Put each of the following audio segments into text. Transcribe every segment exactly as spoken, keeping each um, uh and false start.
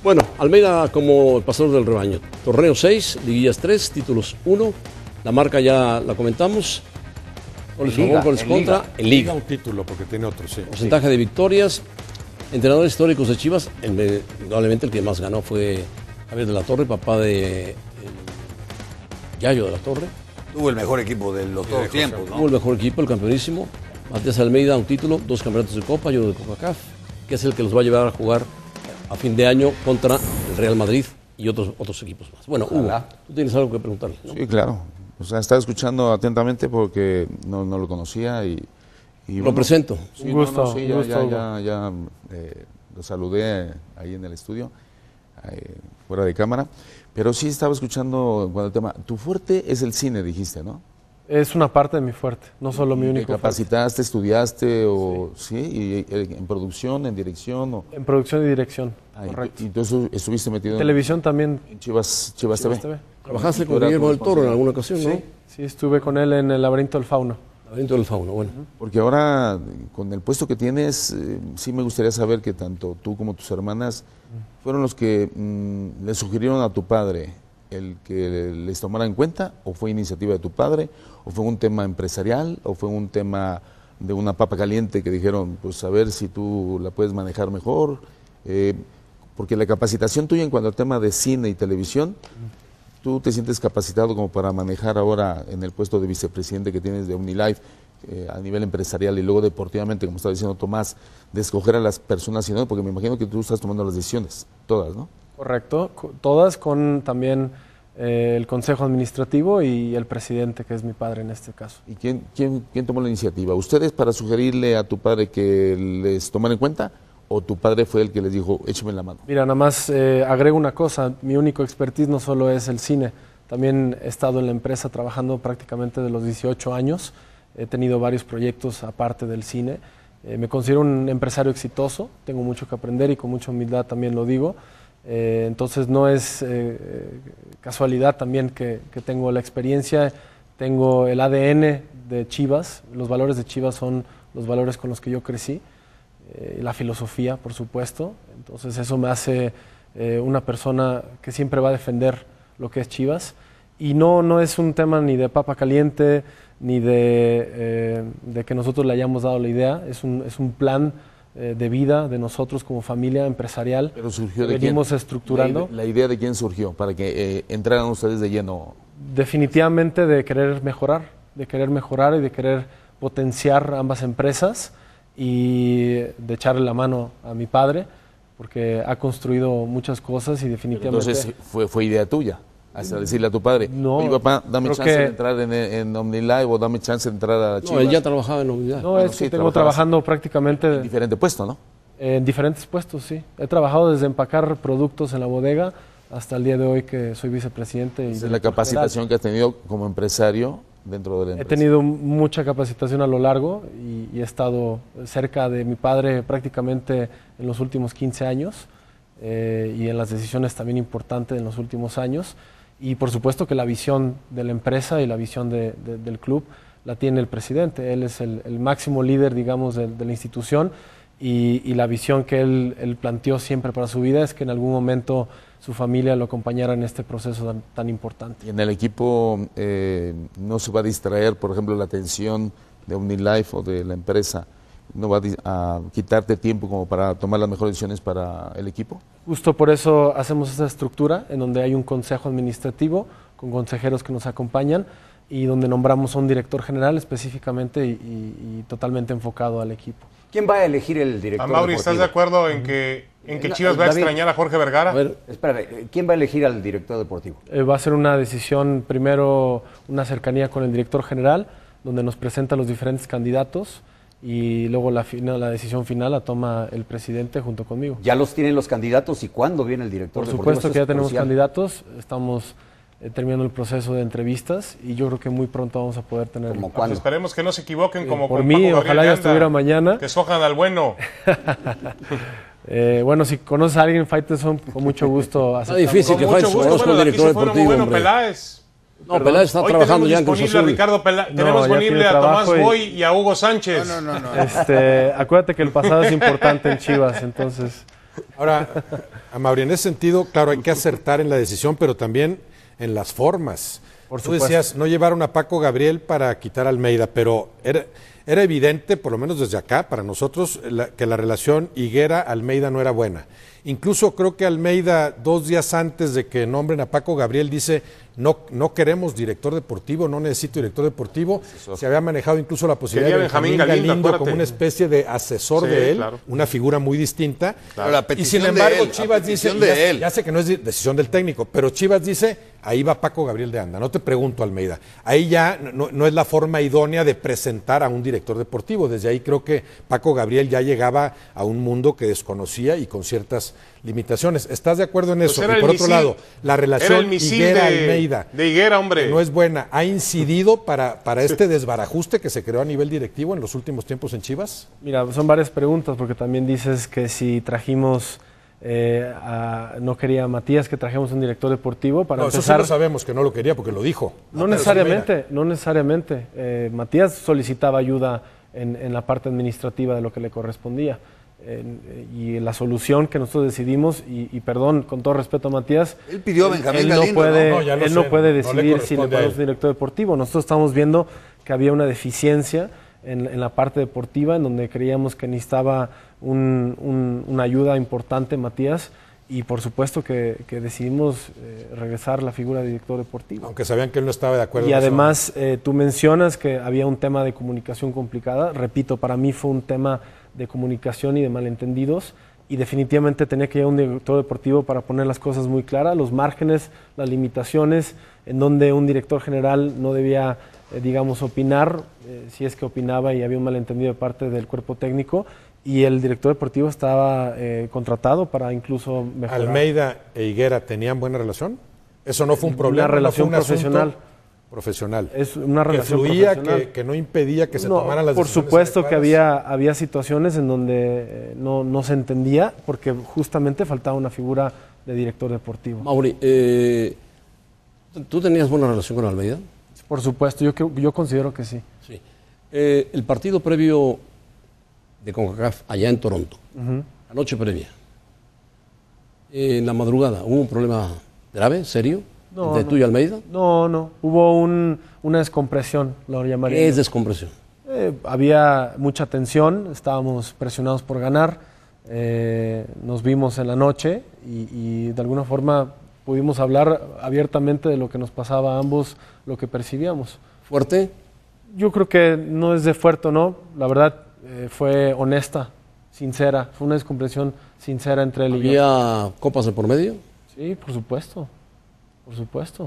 Bueno, Almeida como el pastor del rebaño. Torneo seis, liguillas tres, títulos uno. La marca ya la comentamos. Goles a favor, goles contra. En liga. un título porque tiene otro, sí. Porcentaje de victorias. Entrenadores históricos de Chivas. Indudablemente el que más ganó fue Javier de la Torre, papá de eh, Yayo de la Torre. Tuvo el mejor equipo de los todos tiempos, ¿no? Tuvo el mejor equipo, el campeonísimo. Matías Almeida, un título, dos campeonatos de Copa, yo de CONCACAF, que es el que los va a llevar a jugar a fin de año contra el Real Madrid y otros, otros equipos más. Bueno, Hugo, tú tienes algo que preguntarle, ¿no? Sí, claro. O sea, estaba escuchando atentamente porque no, no lo conocía y... y lo bueno, presento. Sí, un gusto. No, no, sí, ya, un gusto, ya, ya, ya eh, lo saludé ahí en el estudio, eh, fuera de cámara. Pero sí estaba escuchando cuando el tema... Tu fuerte es el cine, dijiste, ¿no? Es una parte de mi fuerte, no solo mi único ¿Te capacitaste, estudiaste o sí? ¿Y, y, en producción, en dirección? O... En producción y dirección, ah, correcto. Y, y entonces estuviste metido en televisión también. En Chivas, Chivas, Chivas T V. T V. ¿Trabajaste con Guillermo del Toro en alguna ocasión, no? Sí, sí, estuve con él en el Laberinto del Fauno. Laberinto del Fauno, bueno. Porque ahora, con el puesto que tienes, eh, sí me gustaría saber que tanto tú como tus hermanas fueron los que mm, le sugirieron a tu padre el que les tomara en cuenta, o fue iniciativa de tu padre, o fue un tema empresarial, o fue un tema de una papa caliente que dijeron, pues a ver si tú la puedes manejar mejor, eh, porque la capacitación tuya en cuanto al tema de cine y televisión, tú te sientes capacitado como para manejar ahora en el puesto de vicepresidente que tienes de OmniLife, eh, a nivel empresarial y luego deportivamente, como estaba diciendo Tomás, de escoger a las personas, y no, porque me imagino que tú estás tomando las decisiones, todas, ¿no? Correcto, todas con también eh, el Consejo Administrativo y el presidente, que es mi padre en este caso. ¿Y quién, quién, quién tomó la iniciativa? ¿Ustedes para sugerirle a tu padre que les tomaran en cuenta? ¿O tu padre fue el que les dijo, écheme la mano? Mira, nada más eh, agrego una cosa, mi único expertise no solo es el cine, también he estado en la empresa trabajando prácticamente de los dieciocho años, he tenido varios proyectos aparte del cine, eh, me considero un empresario exitoso, tengo mucho que aprender y con mucha humildad también lo digo. Eh, entonces no es eh, casualidad también que, que tengo la experiencia, tengo el A D N de Chivas, los valores de Chivas son los valores con los que yo crecí, eh, la filosofía por supuesto, entonces eso me hace eh, una persona que siempre va a defender lo que es Chivas y no, no es un tema ni de papa caliente ni de, eh, de que nosotros le hayamos dado la idea, es un, es un plan de vida de nosotros como familia empresarial. Pero surgió de venimos quién? estructurando. La, la idea de quién surgió para que eh, entraran ustedes de lleno. Definitivamente de querer mejorar, de querer mejorar y de querer potenciar ambas empresas y de echarle la mano a mi padre porque ha construido muchas cosas y definitivamente. Pero entonces fue, fue idea tuya. Hasta decirle a tu padre, no, oye papá, dame chance que... de entrar en, en OmniLive o dame chance de entrar a Chivas. No, él ya trabajaba en OmniLive. No, bueno, es sí, que tengo trabajando prácticamente... En diferente puesto, ¿no? En diferentes puestos, sí. He trabajado desde empacar productos en la bodega hasta el día de hoy que soy vicepresidente. Y Esa es la capacitación general que has tenido como empresario dentro de la empresa. He tenido mucha capacitación a lo largo y, y he estado cerca de mi padre prácticamente en los últimos quince años eh, y en las decisiones también importantes en los últimos años. Y por supuesto que la visión de la empresa y la visión de, de, del club la tiene el presidente. Él es el, el máximo líder, digamos, de, de la institución y, y la visión que él, él planteó siempre para su vida es que en algún momento su familia lo acompañara en este proceso tan, tan importante. Y en el equipo eh, no se va a distraer, por ejemplo, la atención de OmniLife o de la empresa, ¿no va a, a quitarte tiempo como para tomar las mejores decisiones para el equipo? Justo por eso hacemos esa estructura en donde hay un consejo administrativo con consejeros que nos acompañan y donde nombramos a un director general específicamente y, y, y totalmente enfocado al equipo. ¿Quién va a elegir el director Amaury, deportivo? ¿estás de acuerdo en que, en que Chivas va a David, extrañar a Jorge Vergara? A ver, espérame, ¿quién va a elegir al director deportivo? Eh, va a ser una decisión, primero una cercanía con el director general, donde nos presenta los diferentes candidatos y luego la, final, la decisión final la toma el presidente junto conmigo. ¿Ya los tienen los candidatos y cuándo viene el director Por deportivo? supuesto Esto que ya es tenemos crucial. candidatos, estamos eh, terminando el proceso de entrevistas y yo creo que muy pronto vamos a poder tener... ¿Cómo Pues cuándo? esperemos que no se equivoquen como por con mí, Paco Gabriel ojalá ya Anda, estuviera mañana. que escojan al bueno. Eh, bueno, si conoces a alguien, Faitelson, con mucho gusto está aceptamos. difícil Con que mucho Faitelson gusto, conozca bueno, al de aquí director se fue uno deportivo, bueno, hombre. Peláez. No, Peláez está Hoy trabajando ya en tenemos Cruz disponible a Azul. Ricardo Peláez, No, tenemos ya disponible tiene a Tomás trabajo y- Boy y a Hugo Sánchez. No, no, no. no. Este, acuérdate que el pasado es importante en Chivas, entonces Ahora, a Mauri, en ese sentido, claro, hay que acertar en la decisión, pero también en las formas. Por Tú supuesto. decías, no llevaron a Paco Gabriel para quitar a Almeida, pero era, era evidente, por lo menos desde acá, para nosotros, la, que la relación Higuera-Almeida no era buena. Incluso creo que Almeida, dos días antes de que nombren a Paco Gabriel, dice, no, no queremos director deportivo, no necesito director deportivo. Se había manejado incluso la posibilidad Quería de Benjamín Benjamín Galindo, Galindo acuérdate. como una especie de asesor Sí, de él, claro. una figura muy distinta. Claro. La Y petición sin de embargo, él, la Chivas dice, petición de ya, él. ya sé que no es de- decisión del técnico, pero Chivas dice, ahí va Paco Gabriel de Anda, no te pregunto, Almeida. Ahí ya no, no es la forma idónea de presentar a un director deportivo. Desde ahí creo que Paco Gabriel ya llegaba a un mundo que desconocía y con ciertas limitaciones. ¿Estás de acuerdo en Pues eso? era Y el por otro misil- lado, la Era relación el misil Higuera-Almeida de, de Higuera, hombre. no es buena. ¿Ha incidido para, para este desbarajuste que se creó a nivel directivo en los últimos tiempos en Chivas? Mira, son varias preguntas, porque también dices que si trajimos, eh, a- no quería Matías que trajemos un director deportivo para No, eso sí empezar. lo sabemos que no lo quería porque lo dijo. No Ah, necesariamente, no necesariamente. Eh, Matías solicitaba ayuda en, en la parte administrativa de lo que le correspondía. En- y la solución que nosotros decidimos, y, y perdón, con todo respeto a Matías, Él pidió a él- Benjamín él no Galindo, puede, ¿no? No, ya lo él no sé, puede no le decidir si le corresponde a ponemos él. un director deportivo. Nosotros estamos viendo que había una deficiencia en, en la parte deportiva, en donde creíamos que necesitaba un- un- una ayuda importante Matías, y por supuesto que, que decidimos eh, regresar la figura de director deportivo. Aunque sabían que él no estaba de acuerdo. Y en eso. además, eh, tú mencionas que había un tema de comunicación complicada. Repito, para mí fue un tema de comunicación y de malentendidos. Y definitivamente tenía que llegar un director deportivo para poner las cosas muy claras, los márgenes, las limitaciones, en donde un director general no debía, eh, digamos, opinar, eh, si es que opinaba y había un malentendido de parte del cuerpo técnico. Y el director deportivo estaba eh, contratado para incluso mejorar. ¿Almeida e Higuera tenían buena relación? Eso no fue un Una problema. relación no fue un asunto profesional. Profesional. Es una que relación fluía, profesional. que, que no impedía que se No, tomaran las por decisiones supuesto que adecuadas. había, había situaciones en donde eh, no, no se entendía porque justamente faltaba una figura de director deportivo. Mauri, eh, ¿tú tenías buena relación con Almeida? Por supuesto, yo, creo- yo considero que sí. Sí. Eh, el partido previo de CONCACAF allá en Toronto, la noche previa, eh, en la madrugada, ¿hubo un problema grave, serio, No, entre no. tú y Almeida? No, no, hubo un, una descompresión, lo llamaría. ¿Qué es descompresión? Eh, había mucha tensión, estábamos presionados por ganar, eh, nos vimos en la noche y, y de alguna forma pudimos hablar abiertamente de lo que nos pasaba a ambos, lo que percibíamos. ¿Fuerte? Yo creo que no es de fuerte o no, la verdad eh, fue honesta, sincera, fue una descomprensión sincera entre él y yo. ¿Había copas de por medio? Sí, por supuesto, por supuesto.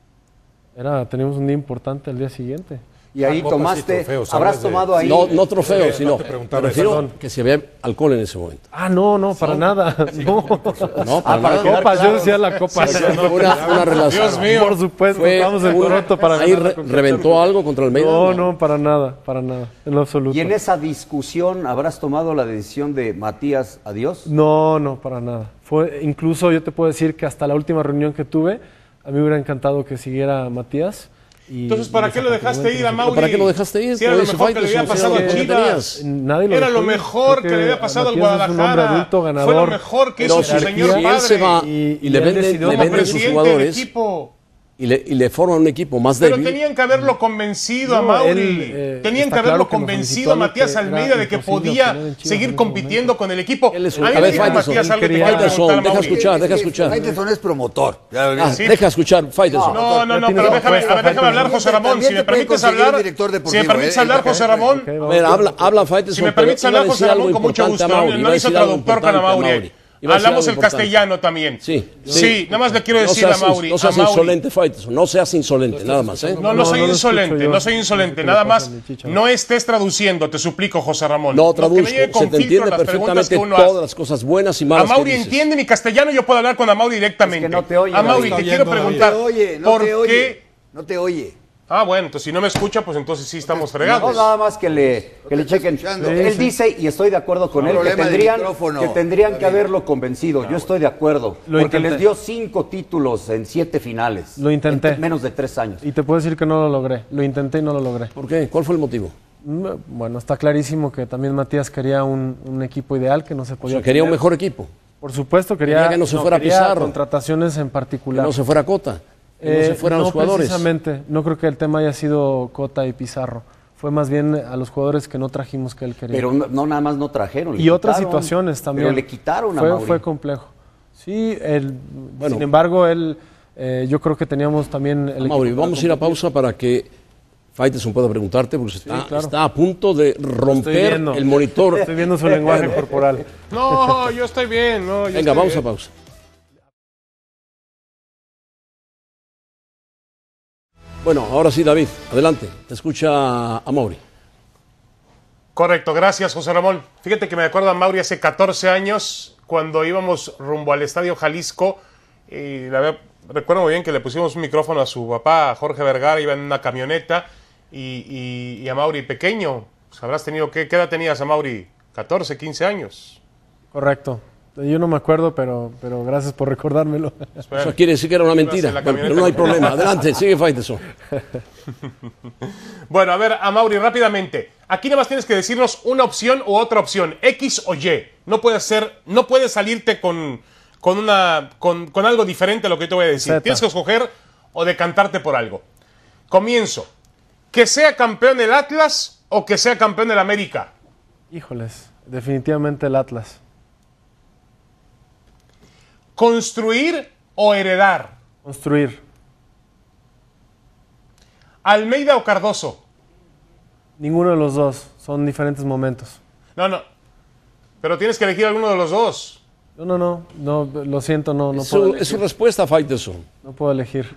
Era, teníamos un día importante el día siguiente. Y ahí Ah, copas y tomaste, trofeos, habrás hablas de- tomado ahí. No, no trofeos, no sino, te me preguntaba refiero eso. que si había alcohol en ese momento. Ah, no, no, para nada. No. No, Ah, para para nada. quedar Copas, yo claro. decía la copa. Fue una, una relación. Dios mío. Por supuesto, Fue estamos en una- Toronto para ahí ganar la re- Conca reventó Champions. algo contra Almeida. No, no, para nada, para nada, en lo absoluto. Y en esa discusión habrás tomado la decisión de Matías adiós. No, no, para nada. Fue, incluso yo te puedo decir que hasta la última reunión que tuve, a mí me hubiera encantado que siguiera Matías. Y Entonces, ¿para qué lo dejaste ir a Mauri? ¿Para qué lo dejaste ir? Si era Como lo dice mejor que le había Faitelson, pasado si a era lo que Chivas. tenías. Nadie lo Era dejó lo ir. mejor Creo que le había pasado al Matías es un hombre Guadalajara. adulto, Fue lo ganador. mejor que Pero hizo su si señor él padre. se va Y- y, y le él venden, decidió le como venden sus presidente del jugadores equipo. y le, y le forman un equipo más Pero débil. tenían que haberlo convencido a No, Mauri. él, eh, tenían está que haberlo claro que nos convencido felicitó a lo que Matías era Almeida de que imposible podía obtener en Chivas seguir en ese compitiendo momento. con el equipo. Él es un- a mí a me ver, dijo Faitelson, Matías algo que te quería- quiero preguntar a Faitelson, deja Mauri. escuchar, deja escuchar. Faitelson es promotor. Ya, Sí. Deja escuchar, Faitelson. No, no, no, tienes pero la déjame, apuesta, a ver, déjame hablar, Faitelson. José Ramón. También Si me te puede permites conseguir hablar, un director si me deportivo, permites ¿eh? hablar, Ok, José ok. Ramón. Ok, A vamos. ver, habla, habla Faitelson. Si me pero permites iba a hablar, decir José algo Ramón, con mucho importante gusto. a Mauri, iba No a hizo decir algo traductor con importante a Amauri. Mauri. Iba a decir Hablamos algo el importante. castellano también. Sí, Sí, nada más le quiero No decir a seas, in- Mauri. no seas a Mauri. insolente, Faitelson. No seas insolente, nada más. ¿eh? No, No, no soy no lo insolente, escucho yo. no soy insolente. No sé qué Nada le más, pasa a mi chicha. no estés traduciendo, te suplico, José Ramón. No Que traduzco, me llegue con se te filtro entiende las preguntas perfectamente que uno todas hace. las cosas buenas y A malas que Mauri dices. entiende mi castellano, yo puedo hablar con Amauri directamente. Es que no te oye, A Mauri, no te está quiero oyendo, No preguntar, te oye, no ¿por te oye. qué? No te oye. Ah, bueno, entonces si no me escucha, pues entonces sí estamos No, fregados. nada más que le, que le chequen. escuchando. Él Sí, dice, y estoy de acuerdo con No, él, que problema de tendrían, micrófono, que, tendrían que David. haberlo convencido. Yo estoy de acuerdo. Lo porque intenté. les dio cinco títulos en siete finales. Lo intenté. En menos de tres años. Y te puedo decir que no lo logré. Lo intenté y no lo logré. ¿Por qué? ¿Cuál fue el motivo? Mm, Bueno, está clarísimo que también Matías quería un, un equipo ideal que no se O podía sea, quería un tener. mejor equipo. Por supuesto, quería, Quería que no se fuera quería Pizarro. contrataciones en Que particular. no se fuera Cota, que no Eh, se fueran los jugadores. precisamente, no creo que el tema haya sido Cota y Pizarro. Fue más bien a los jugadores que no trajimos que él quería. Pero no, no nada más no trajeron. le y otras quitaron, situaciones también. Pero le quitaron a fue, Mauri. fue complejo. Sí, él, Bueno. sin embargo, él, eh, yo creo que teníamos también... El Mauri, equipo para vamos a ir a competir. pausa para que Faitelson pueda preguntarte, porque está, claro. está a punto de Estoy romper viendo. el monitor. Estoy viendo su lenguaje corporal. No, yo estoy bien. No, yo Venga, estoy vamos bien. a pausa. Bueno, ahora sí, David, adelante. Te escucha a Mauri. Correcto, gracias José Ramón. Fíjate que me acuerdo a Mauri hace catorce años, cuando íbamos rumbo al Estadio Jalisco, y la verdad, recuerdo muy bien que le pusimos un micrófono a su papá, a Jorge Vergara, iba en una camioneta, y, y, y a Mauri pequeño, pues habrás tenido, ¿qué, ¿qué edad tenías a Mauri? catorce, quince años. Correcto. Yo no me acuerdo, pero, pero gracias por recordármelo. Eso quiere decir que era una mentira. en la Bueno, pero camioneta no hay con- problema. Adelante, sigue Faitelson. Bueno, a ver, a Mauri, rápidamente. Aquí nada más tienes que decirnos una opción u otra opción, X o Y. No puedes ser, no puedes salirte con, con, una, con, con algo diferente a lo que te voy a decir. Zeta. Tienes que escoger o decantarte por algo. Comienzo. Que sea campeón el Atlas o que sea campeón el América. Híjoles, definitivamente el Atlas. Construir o heredar. Construir. Almeida o Cardoso. Ninguno de los dos. Son diferentes momentos. No, no. Pero tienes que elegir alguno de los dos. No, no, no. no lo siento, no, no Es puedo su, elegir. es su respuesta, Faitelson. No puedo elegir.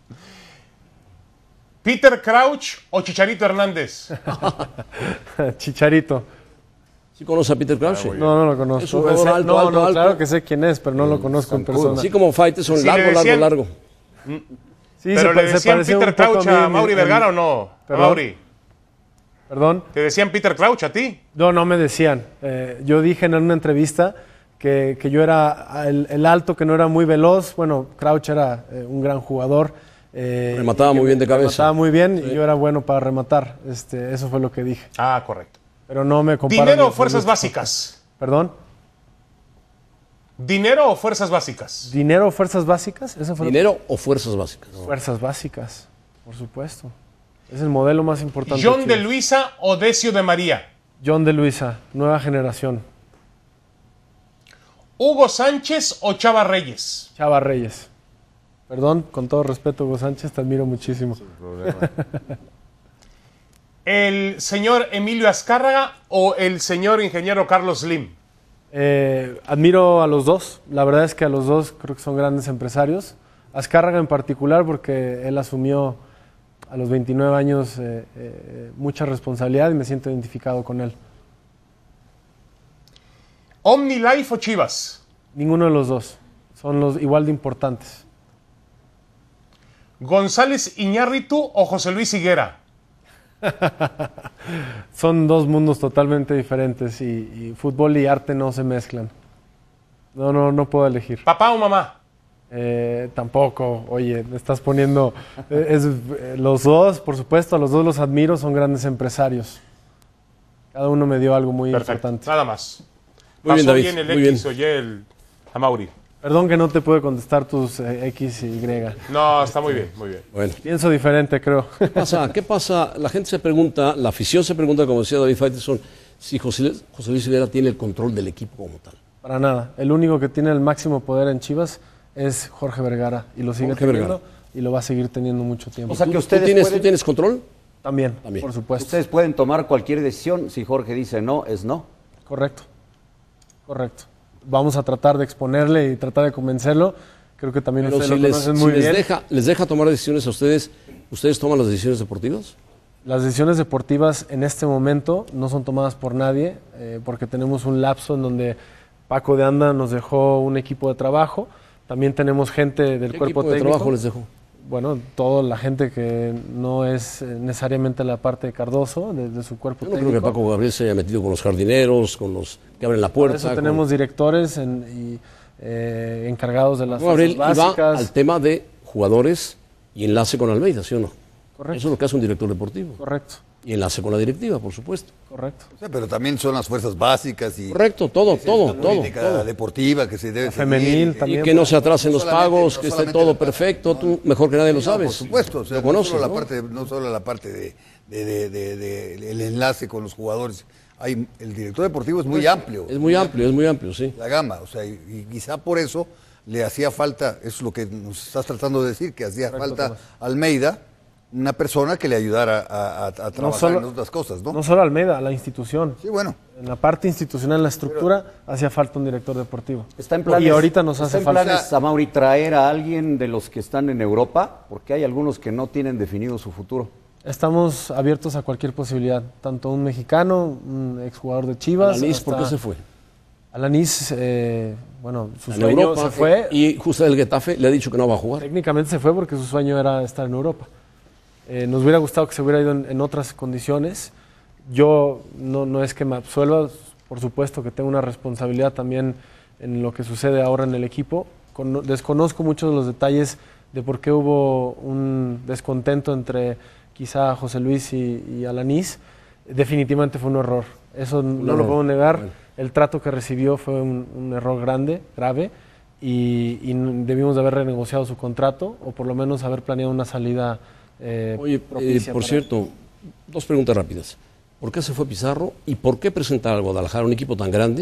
Peter Crouch o Chicharito Hernández. Chicharito. ¿Sí conoce a Peter Crouch? No, no lo conozco. Es un jugador Sé- alto, no, alto, no, alto. claro que sé quién es, pero no lo conozco en persona. Así como Faitelson, Si largo, le decían- largo, largo. Sí, ¿Pero se, le pa- se decían parecía Peter un poco Crouch mí a en- Mauri en- Vergara o no? A Perdón. Mauri. Perdón. ¿Te decían Peter Crouch a ti? No, no me decían. Eh, yo dije en una entrevista que, que yo era el, el alto, que no era muy veloz. Bueno, Crouch era eh, un gran jugador. eh, Remataba y que muy bien de cabeza. Remataba muy bien y yo era bueno para rematar. Este, eso fue lo que dije. Ah, correcto. Pero no me comparo. ¿Dinero ni o fuerzas absoluto. básicas? Perdón. ¿Dinero o fuerzas básicas? ¿Dinero o fuerzas básicas? Eso fue lo- ¿Dinero o fuerzas básicas? Fuerzas básicas, por supuesto. Es el modelo más importante. ¿John de Chivas. Luisa o Decio de María? John de Luisa, nueva generación. ¿Hugo Sánchez o Chava Reyes? Chava Reyes. Perdón, con todo respeto, Hugo Sánchez, te admiro muchísimo. ¿El señor Emilio Azcárraga o el señor ingeniero Carlos Slim? Eh, admiro a los dos. La verdad es que a los dos creo que son grandes empresarios. Azcárraga en particular porque él asumió a los veintinueve años eh, eh, mucha responsabilidad y me siento identificado con él. ¿OmniLife o Chivas? Ninguno de los dos. Son los igual de importantes. ¿González Iñárritu o José Luis Higuera? Son dos mundos totalmente diferentes y, y fútbol y arte no se mezclan. No, no, no puedo elegir. ¿Papá o mamá? Eh, tampoco, oye, me estás poniendo... eh, es, eh, los dos, por supuesto, a los dos los admiro, son grandes empresarios. Cada uno me dio algo muy Perfecto, importante. nada más. Muy bien, Pasó David, bien el muy X bien. o Y el a Mauri. Perdón que no te pude contestar tus eh, X y Y. No, está muy bien, muy bien. Bueno. Pienso diferente, creo. ¿Qué pasa? ¿Qué pasa? La gente se pregunta, la afición se pregunta, como decía David Faitelson, si José, José Luis Higuera tiene el control del equipo como tal. Para nada. El único que tiene el máximo poder en Chivas es Jorge Vergara. Y lo sigue Jorge teniendo Vergara. y lo va a seguir teniendo mucho tiempo. O sea que ¿Tú, ustedes, tienes, pueden, ¿Tú tienes control? También, También. por supuesto. ustedes pueden tomar cualquier decisión. Si Jorge dice no, es no. Correcto, correcto. Vamos a tratar de exponerle y tratar de convencerlo. Creo que también Pero ustedes si, lo les, conocen si muy les bien. deja, les deja tomar decisiones a ustedes, ¿ustedes toman las decisiones deportivas? Las decisiones deportivas en este momento no son tomadas por nadie, eh, porque tenemos un lapso en donde Paco de Anda nos dejó un equipo de trabajo. También tenemos gente del ¿Qué cuerpo equipo de técnico. trabajo les dejó? Bueno, toda la gente que no es eh, necesariamente la parte de Cardoso, de, de su cuerpo Yo no técnico. creo que Paco Gabriel se haya metido con los jardineros, con los que abren la Por puerta. eso con- tenemos directores en- y eh, encargados de las Paco Gabriel fuerzas iba básicas. al tema de jugadores y enlace con Almeida, ¿sí o no? Correcto. Eso es lo que hace un director deportivo. Correcto. y enlace con la directiva, por supuesto. Correcto. O sea, pero también son las fuerzas básicas y Correcto, todo, es todo, la todo, política todo. deportiva que se debe La seguir, femenil y- también. Y que no se atrasen No los solamente- pagos, no que esté solamente todo la parte- perfecto, no, tú mejor que nadie lo no, sabes. por supuesto, o sea, lo conoces, no, solo ¿no? la parte, no solo la parte de, de, de, de- de- el enlace con los jugadores. Hay, el director deportivo es muy amplio. Es muy amplio, es muy amplio, sí. La gama, o sea, y, y quizá por eso le hacía falta, eso es lo que nos estás tratando de decir, que hacía falta a Almeida una persona que le ayudara a, a- a trabajar solo- en otras cosas, ¿no? No solo Almeida, la institución. Sí, bueno. En la parte institucional, en la estructura, hacía falta un director deportivo. Está en planes, y ahorita nos está hace en falta. planes, Amaury, traer a alguien de los que están en Europa, porque hay algunos que no tienen definido su futuro. Estamos abiertos a cualquier posibilidad, tanto un mexicano, un exjugador de Chivas. Alanis, ¿por qué hasta- se fue? Alanis, eh, bueno, su En sueño Europa se fue. y justo el Getafe le ha dicho que no va a jugar. Técnicamente se fue porque su sueño era estar en Europa. Eh, nos hubiera gustado que se hubiera ido en, en otras condiciones. Yo no, no es que me absuelva, por supuesto que tengo una responsabilidad también en lo que sucede ahora en el equipo. Con- desconozco muchos de los detalles de por qué hubo un descontento entre quizá José Luis y, y Alanis. Definitivamente fue un error. Eso no error. lo puedo negar. Bueno. El trato que recibió fue un, un error grande, grave, y, y debimos de haber renegociado su contrato o por lo menos haber planeado una salida eh, Oye, eh, propicia por para- cierto, dos preguntas rápidas. ¿Por qué se fue Pizarro y por qué presentar al Guadalajara un equipo tan grande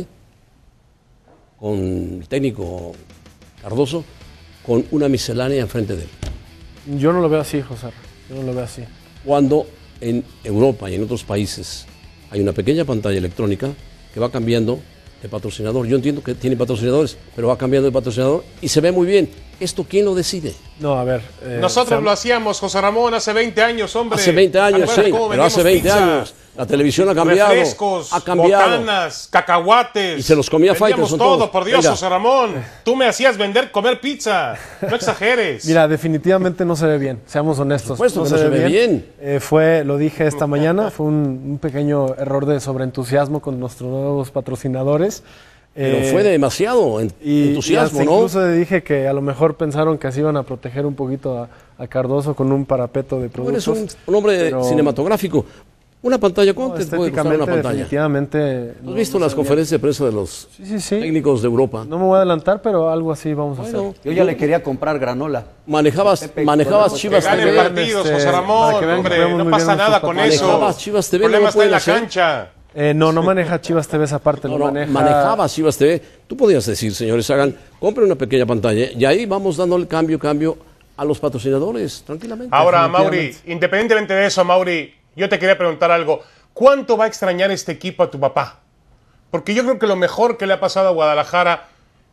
con el técnico Cardoso con una miscelánea enfrente de él? Yo no lo veo así, José. Yo no lo veo así. Cuando en Europa y en otros países hay una pequeña pantalla electrónica que va cambiando de patrocinador. Yo entiendo que tiene patrocinadores, pero va cambiando de patrocinador y se ve muy bien. ¿Esto quién lo decide? No, a ver. eh, Nosotros Sam- lo hacíamos, José Ramón, hace veinte años, hombre. Hace veinte años, ¿Recuerdas sí, cómo pero hace vendíamos veinte pizza? años la televisión ha cambiado. Refrescos, ha cambiado. botanas, cacahuates. Y se los comía Vendíamos Faitelson todo, todos. por Dios, Venga. José Ramón. Tú me hacías vender, comer pizza. No exageres. Mira, definitivamente no se ve bien, seamos honestos. Por supuesto que no se ve bien. Eh, fue, lo dije esta mañana, fue un, un pequeño error de sobreentusiasmo con nuestros nuevos patrocinadores. Pero Eh, fue demasiado en- y, entusiasmo, y hasta ¿no? incluso le dije que a lo mejor pensaron que así iban a proteger un poquito a, a Cardoso con un parapeto de Tú productos. eres un, un hombre pero- cinematográfico. Una pantalla, No, ¿cuánto te puede costar una estéticamente, pantalla? definitivamente. ¿Has no- visto no las se ve conferencias de prensa de los bien. Sí, sí, sí. técnicos de Europa? No me voy a adelantar, pero algo así vamos a Bueno, hacer. Yo ya le quería comprar granola. manejabas, Pepe, manejabas podemos- Chivas Que ganen T V. partidos, este, José para Ramón. que vean que Hombre, vemos no muy pasa bien nada nuestros con patrones. eso. Manejabas Chivas T V, El problema no lo está en la pueden hacer. cancha. Eh, no, no maneja Chivas T V esa parte, No, lo no, maneja. manejabas Chivas T V. Tú podías decir, señores, hagan, compren una pequeña pantalla y ahí vamos dándole cambio, cambio a los patrocinadores, tranquilamente. Ahora, Mauri, Definitivamente. independientemente de eso, Mauri, yo te quería preguntar algo. ¿Cuánto va a extrañar este equipo a tu papá? Porque yo creo que lo mejor que le ha pasado a Guadalajara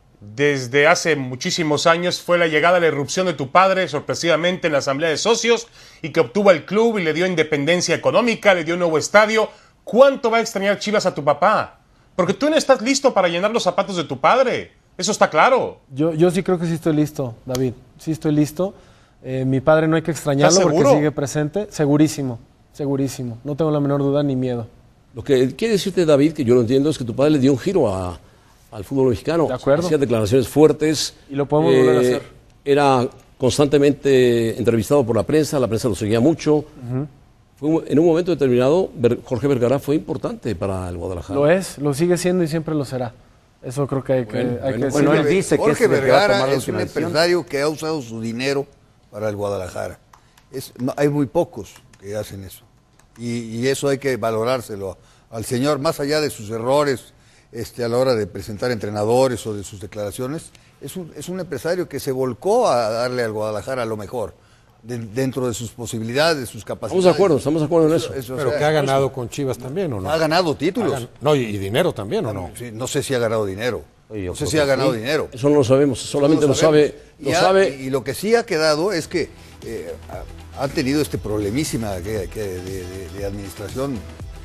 desde hace muchísimos años fue la llegada, la irrupción de tu padre, sorpresivamente en la asamblea de socios, y que obtuvo el club y le dio independencia económica, le dio un nuevo estadio. ¿Cuánto va a extrañar Chivas a tu papá? Porque tú no estás listo para llenar los zapatos de tu padre. Eso está claro. Yo, yo sí creo que sí estoy listo, David. Sí estoy listo. Eh, mi padre no hay que extrañarlo porque seguro? sigue presente. Segurísimo, segurísimo. No tengo la menor duda ni miedo. Lo que quiere decirte, David, que yo lo entiendo, es que tu padre le dio un giro a- al fútbol mexicano. De acuerdo. Hacía declaraciones fuertes. Y lo podemos volver a hacer. Era constantemente entrevistado por la prensa, la prensa lo seguía mucho. Fue un- en un momento determinado, Ver- Jorge Vergara fue importante para el Guadalajara. Lo es, lo sigue siendo y siempre lo será. Eso creo que hay que, Bueno, hay bueno. que Bueno, decirlo. él dice que Jorge es el que va a Vergara tomar la es un última decisión. empresario que ha usado su dinero para el Guadalajara. Es, no, hay muy pocos que hacen eso. Y, y eso hay que valorárselo al señor, más allá de sus errores este, a la hora de presentar entrenadores o de sus declaraciones. Es un, es un empresario que se volcó a darle al Guadalajara lo mejor, de- dentro de sus posibilidades, de sus capacidades. Estamos de acuerdo, estamos de acuerdo en eso. Eso, o Pero sea, que ha ganado con Chivas también, ¿o no? Ha ganado títulos. Ha gan- No, y, y dinero también, ¿o no? Sí, no sé si ha ganado dinero. Oye, yo No sé creo si ha que ganado sí. dinero. Eso no lo sabemos, solamente No lo, sabemos. sabe, lo y, ha- sabe y lo que sí ha quedado es que eh, ha, ha tenido este problemísima que, que de, de- de administración.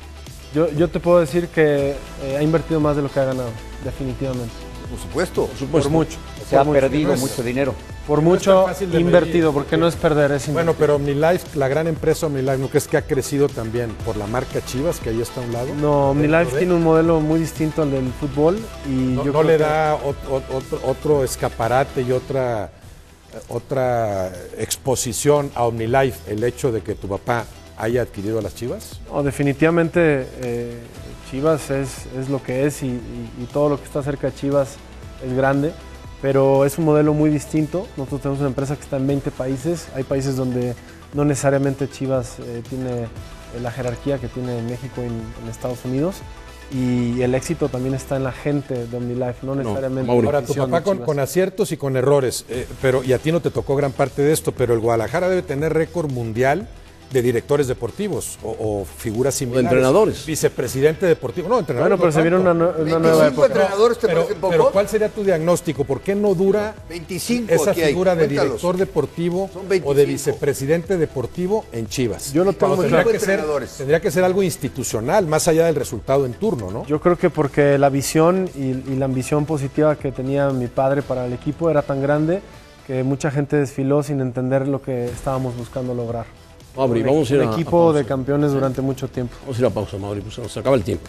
Yo, yo te puedo decir que eh, ha invertido más de lo que ha ganado, definitivamente. Por supuesto. Por mucho. Se ha por mucho. perdido no es- mucho dinero. Por No es tan mucho fácil de invertido, medir, porque no es perder, es Bueno, invertir. pero OmniLife, la gran empresa OmniLife, ¿no crees que ha crecido también por la marca Chivas, que ahí está a un lado? No, OmniLife Dentro de- tiene un modelo muy distinto al del fútbol y No, yo no creo le que- da ot- ot- otro, otro escaparate y otra, otra exposición a OmniLife el hecho de que tu papá haya adquirido a las Chivas? No, definitivamente eh, Chivas es, es lo que es y, y, y todo lo que está cerca de Chivas es grande, pero es un modelo muy distinto. Nosotros tenemos una empresa que está en veinte países. Hay países donde no necesariamente Chivas eh, tiene la jerarquía que tiene en México y en, en Estados Unidos. Y el éxito también está en la gente de OmniLife, no necesariamente. No, ahora, tu papá con, con aciertos y con errores, eh, pero y a ti no te tocó gran parte de esto, pero el Guadalajara debe tener récord mundial de directores deportivos o, o figuras similares. O entrenadores. Vicepresidente deportivo. No, entrenadores. Bueno, pero no se viene una, una nueva época. entrenadores te pero, parecen poco? pero ¿cuál sería tu diagnóstico? ¿Por qué no dura veinticinco esa aquí hay, figura de cuéntalos. director deportivo Son veinticinco. o de vicepresidente deportivo en Chivas? Yo lo tengo Cuando muy tendría claro. que ser, Entrenadores. tendría que ser algo institucional, más allá del resultado en turno, ¿no? Yo creo que porque la visión y, y la ambición positiva que tenía mi padre para el equipo era tan grande que mucha gente desfiló sin entender lo que estábamos buscando lograr. Mauri, un, vamos a ir un a, equipo a de campeones durante mucho tiempo. Vamos a ir a pausa, Mauri, pues se nos acaba el tiempo.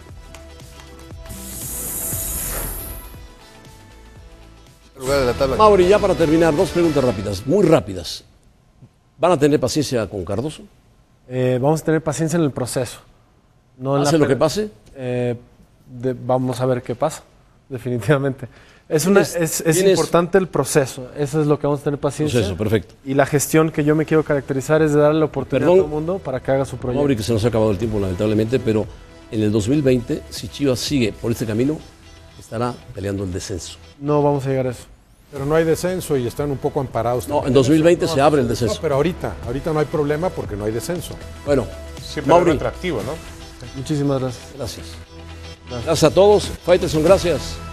Lugar de la tabla. Mauri, ya para terminar, dos preguntas rápidas, muy rápidas. ¿Van a tener paciencia con Cardoso? Eh, vamos a tener paciencia en el proceso. No en ¿Pase la lo que per- pase? Eh, de- vamos a ver qué pasa, definitivamente. Es, una, ¿Tienes- es, es tienes- importante el proceso, eso es lo que vamos a tener paciencia. Proceso, perfecto. Y la gestión que yo me quiero caracterizar es de darle la oportunidad Perdón. a todo el mundo para que haga su proyecto. Mauri, que se nos ha acabado el tiempo lamentablemente, pero en el dos mil veinte, si Chivas sigue por este camino, estará peleando el descenso. No vamos a llegar a eso. Pero no hay descenso y están un poco amparados. No, también en dos mil veinte eso. se abre el No, descenso. pero ahorita, ahorita no hay problema porque no hay descenso. Bueno, Sí, pero Mauri, es atractivo, ¿no? Muchísimas gracias. gracias. Gracias a todos. Faitelson, gracias.